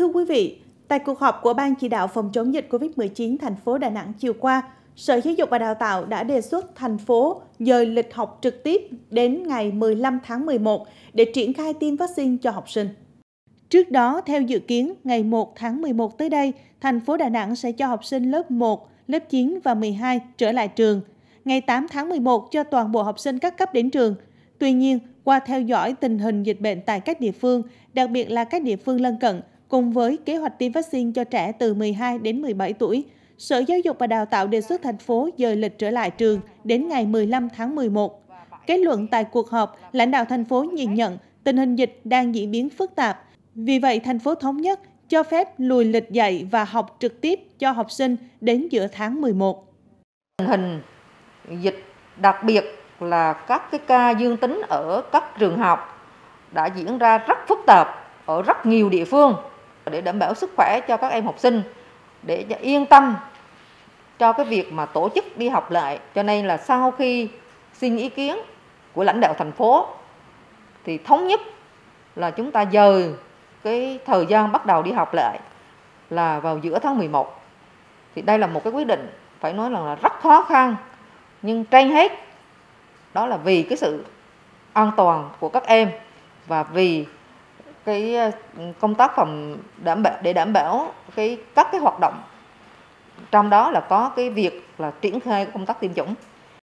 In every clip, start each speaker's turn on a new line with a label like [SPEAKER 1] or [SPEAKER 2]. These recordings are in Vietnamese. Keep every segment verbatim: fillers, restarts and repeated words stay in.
[SPEAKER 1] Thưa quý vị, tại cuộc họp của Ban chỉ đạo phòng chống dịch Covid mười chín thành phố Đà Nẵng chiều qua, Sở Giáo dục và Đào tạo đã đề xuất thành phố dời lịch học trực tiếp đến ngày mười lăm tháng mười một để triển khai tiêm vaccine cho học sinh. Trước đó, theo dự kiến, ngày một tháng mười một tới đây, thành phố Đà Nẵng sẽ cho học sinh lớp một, lớp chín và mười hai trở lại trường. Ngày tám tháng mười một cho toàn bộ học sinh các cấp đến trường. Tuy nhiên, qua theo dõi tình hình dịch bệnh tại các địa phương, đặc biệt là các địa phương lân cận, cùng với kế hoạch tiêm vaccine cho trẻ từ mười hai đến mười bảy tuổi, Sở Giáo dục và Đào tạo đề xuất thành phố dời lịch trở lại trường đến ngày mười lăm tháng mười một. Kết luận tại cuộc họp, lãnh đạo thành phố nhìn nhận tình hình dịch đang diễn biến phức tạp. Vì vậy, thành phố thống nhất cho phép lùi lịch dạy và học trực tiếp cho học sinh đến giữa tháng mười một.
[SPEAKER 2] Tình hình dịch, đặc biệt là các cái ca dương tính ở các trường học đã diễn ra rất phức tạp ở rất nhiều địa phương. Để đảm bảo sức khỏe cho các em học sinh, để yên tâm cho cái việc mà tổ chức đi học lại. Cho nên là sau khi xin ý kiến của lãnh đạo thành phố thì thống nhất là chúng ta dời cái thời gian bắt đầu đi học lại là vào giữa tháng mười một. Thì đây là một cái quyết định phải nói là rất khó khăn, nhưng trên hết đó là vì cái sự an toàn của các em và vì cái công tác phòng đảm bảo để đảm bảo cái các cái hoạt động, trong đó là có cái việc là triển khai công tác tiêm chủng.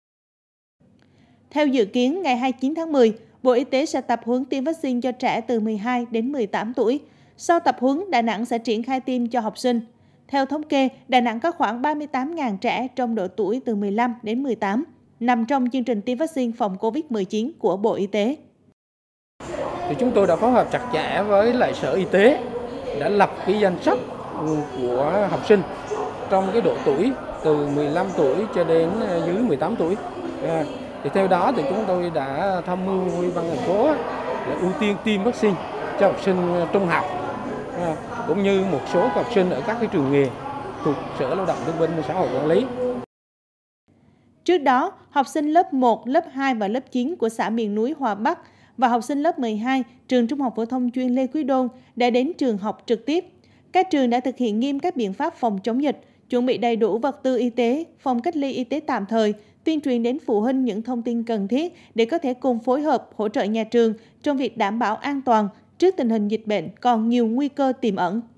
[SPEAKER 1] Theo dự kiến, ngày hai mươi chín tháng mười, Bộ Y tế sẽ tập huấn tiêm vaccine cho trẻ từ mười hai đến mười tám tuổi. Sau tập huấn, Đà Nẵng sẽ triển khai tiêm cho học sinh. Theo thống kê, Đà Nẵng có khoảng ba mươi tám nghìn trẻ trong độ tuổi từ mười lăm đến mười tám, nằm trong chương trình tiêm vaccine phòng Covid mười chín của Bộ Y tế.
[SPEAKER 3] Thì chúng tôi đã phối hợp chặt chẽ với lại Sở Y tế, đã lập cái danh sách của học sinh trong cái độ tuổi từ mười lăm tuổi cho đến dưới mười tám tuổi. Thì theo đó thì chúng tôi đã tham mưu với ban thành phố để ưu tiên tiêm vaccine cho học sinh trung học, cũng như một số học sinh ở các cái trường nghề thuộc Sở Lao động Thương binh và Xã hội quản lý.
[SPEAKER 1] Trước đó, học sinh lớp một, lớp hai và lớp chín của xã miền núi Hòa Bắc và học sinh lớp mười hai, trường Trung học phổ thông chuyên Lê Quý Đôn đã đến trường học trực tiếp. Các trường đã thực hiện nghiêm các biện pháp phòng chống dịch, chuẩn bị đầy đủ vật tư y tế, phòng cách ly y tế tạm thời, tuyên truyền đến phụ huynh những thông tin cần thiết để có thể cùng phối hợp hỗ trợ nhà trường trong việc đảm bảo an toàn trước tình hình dịch bệnh còn nhiều nguy cơ tiềm ẩn.